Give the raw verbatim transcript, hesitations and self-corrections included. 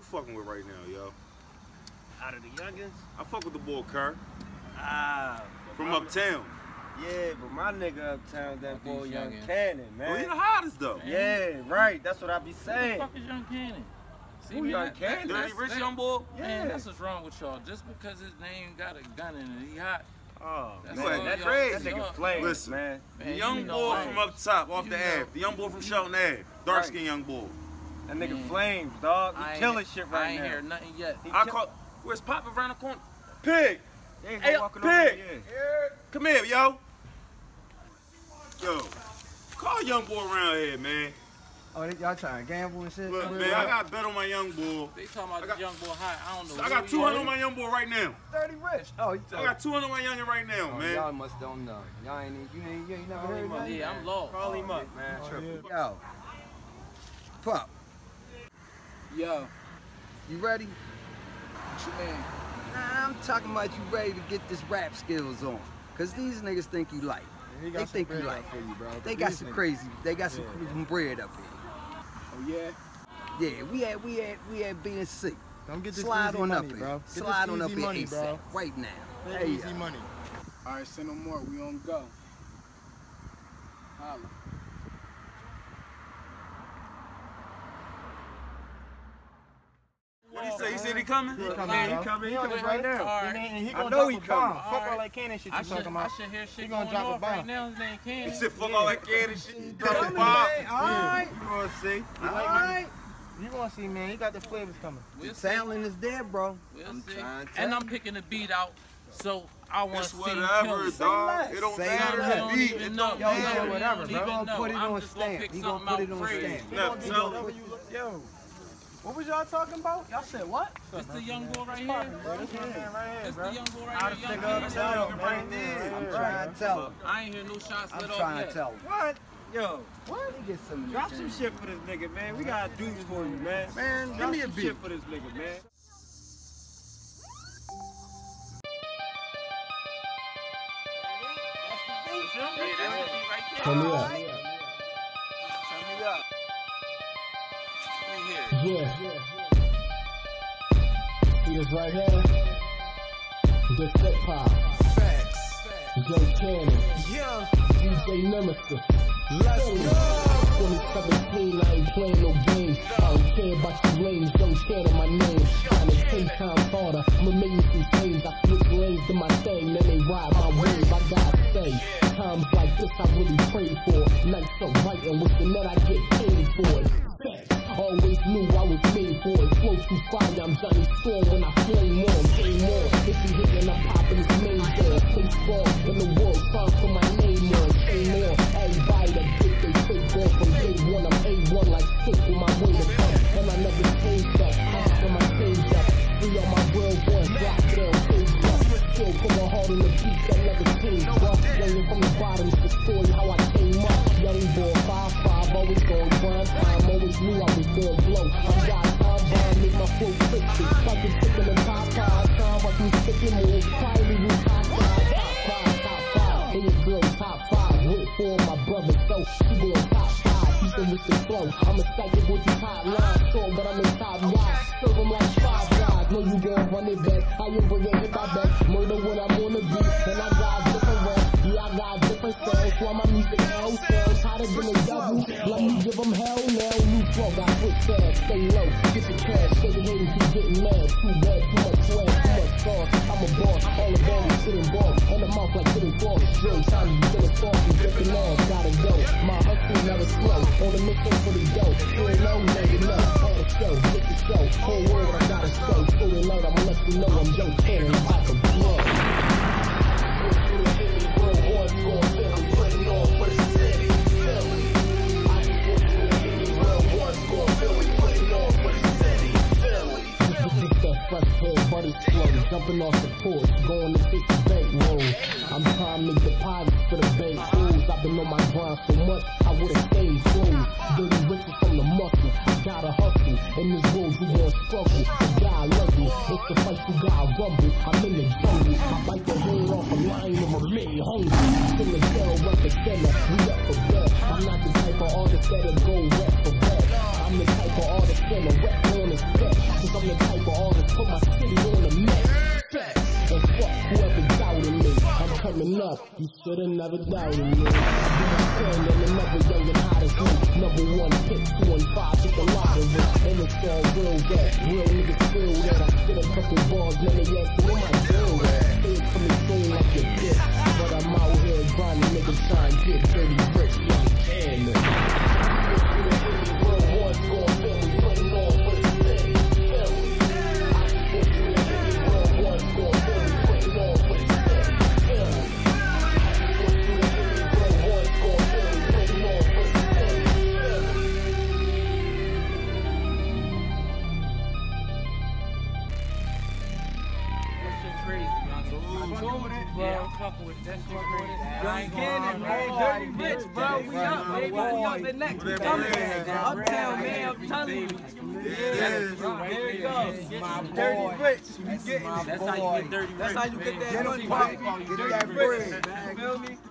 fucking with right now, yo? Out of the youngins? I fuck with the boy Kerr. Ah. From uptown. Yeah, but my nigga uptown, that boy Young Cannon, man. Oh, he the hottest though. Man. Yeah, right. That's what I be saying. Who the fuck is Young Cannon? See, Who man, Young that, Cannon? That, Dirty Rich Young Boy? Yeah. Man, that's what's wrong with y'all. Just because his name got a gun in it, he hot. Oh, that's man, that, that nigga flame, Listen, man. The young you know boy right. from up top, off you the know. Ave. The young boy from Shelton Ave. Dark skinned young boy. That nigga Man. flames, dog. He killing shit right now. I ain't hear nothing yet. He I kill call. Where's Pop around the corner? Pig! Hey, Hey, walking Pig! over here. Come here, yo. Yo. Call young boy around here, man. Oh, y'all trying to gamble and shit? Look, man, I got a bet on my young boy. They talking about got, the young boy hot. I don't know. I got two hundred on my young boy right now. thirty rich. Oh, you I got two hundred on my youngin right now, oh, man. Y'all must don't know. Y'all ain't, you ain't, you ain't never heard of that? Yeah, I'm lost. Call him up, man. Oh, yeah. Yo. Pop. Yo. You ready? What you mean? Nah, I'm talking about you ready to get this rap skills on. Cause these niggas think you like. They, they think you like. for you, bro. They got these some niggas. crazy. They got some, Yeah. some bread up here. Oh yeah. Yeah, we had we had we had B and C. Don't get this Slide easy on money, up bro. here. Get Slide this on up easy here money, ASAP, bro. right now. Get Hey, easy yo. money. All right, say no more. We on go. Holla. What he say? He said he coming? He coming, Yeah, bro. he coming. He on coming his right way. now. All right. And he I gonna know drop he a bomb. coming. Fuck All all right. that cannon shit I you should, talking I about. should hear shit He gonna going drop a off right bomb. now. His name Cannon. He said fuck Yeah. all that kid and shit. Coming, Drop a man. bomb. All right. You gonna see. All right. You gonna see, man. He got the flavors coming. We'll The see. talent is there, bro. We'll I'm see. trying to tell And you. I'm picking the beat out, so I want to It's see whatever, him. dog. It don't Say matter less. the beat. It Even don't know. Yo, Yo, matter. yo, whatever, He bro. gonna know. put it I'm on just gonna stamp. pick He gonna something put it out on crazy. stamp. Now, He tell gonna him. do whatever you- Yo. What was y'all talking about? Y'all said what? This the young boy right Bro, here. this my man right here, This bro. the young boy right Out of here. nigga Young uptown, Cannon. man. Yeah, I'm yeah, trying bro. to tell him. I ain't hear no shots I'm lit off trying yet. to tell him. What? Yo, What? Let me get some of drop this some in. shit for this nigga, man. We got dudes for you, man. Man, give Drop me a some beat. shit for this nigga, man. Turn me up. Turn me up. Yeah. See this right here? This hip hop. Facts. Young Cannon. Yeah. D J Nemisis. Let's go. twenty seventeen, I ain't playing no games. I don't care about you lames. Young Cannon, my name. Trying to ten times harder. I'ma make you some things. I switch lanes to my thing. Then they ride my wave. I gotta say. Times like this I really pray for. Nights so right and with the net I get paid for it. Facts. Always knew I was made for it. Flow through fire, I'm Johnny Storm when I flame on. Game on. If you hitting, I'm popping his name on. Baseball in the world, time for my name on. Say more. Everybody that get they fake on from day one. I'm A one like sick with my way to come. And I never change up. After my change up. Free on my real one. Drop down, change up. Still put my heart in the beat that never changed up. Young from the bottom, it's the story how I came up. Young boy, five five, always going grind time. Always knew I was going blow. I'm got time bomb, make my flow crispy. Like a chicken and pop five. Time watch me sticking more. Quietly we top five, top five, top five. And your girl top five. With four of my brothers, so she going top five. Keep them with the flow. I'm a psychic with the hot line. So, but I'm a top guy. Serve them like five guys. Know you gon' run it back. I am bringing it back. Murder when I'm on the beat. And I got different raps. Yeah, I got different styles. Why my music hell sounds hotter than the devil. Let me give them hell now. New flow, got quick fast. Stay low, get the cash. Stay hating, keep getting mad. Too bad, too much swag, too much sauce. I'm a boss, all the ball is sitting boss. And the mouth like sitting false. Drill time, you get a sauce, you dripping off. Gotta go. My hustle never slow. On the mission for the dough. Still low, now you know. On the show, get the show. Whole world, I gotta show. Still in love, I'ma let you know I'm Young Cannon. I'm about to blow. Jumping off the porch, going to fifty bank roll. I'm trying to make deposits for the bank rules. I've been on my grind so much, I would've stayed closed. Dirty riches from the muscle, I gotta hustle. In this world, you gon' struggle. The guy love you, it's the fight you gotta rumble. I'm in the jungle, I bite the head off a lion and remain hungry. In the ghetto, representer, we up for bed. I'm not the type of artist that'll go rap for rap. I'm the type of artist that'll rap on his back. Cause I'm You should've never doubted me. I be my friend and another young and hottest me. Number one pick, two and five, hit the lottery. And it's all real that real niggas feel that I spit a couple bars, none of y'all see my deal that. Stay coming soon like a bitch, but I'm out here grinding, niggas trying to get dirty rich, young and world war's gon' feel me, putting on for the city, feel me. World war's gon' feel me, putting on for the city, feel me. World war's gon' feel me, putting on for the city, feel me. That shit crazy, man. I'm fucking with it, bro. Yeah, I'm fucking with that shit crazy. Young Cannon, man. Dirty Rich, bro. We up, baby. We up the next. We coming. Uptown, man. I'm telling you. Yeah, there you go. Dirty Rich. You get it. That's how you get dirty rich. That's how you get that Get money, him, Pop. baby. Get Dirty that Rich. bread, man. You feel me?